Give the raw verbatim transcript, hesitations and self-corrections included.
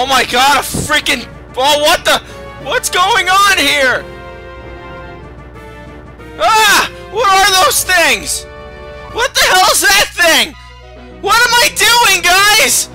Oh my god, a freaking... Oh, what the... What's going on here? Ah! What are those things? What the hell is that thing? What am I doing, guys?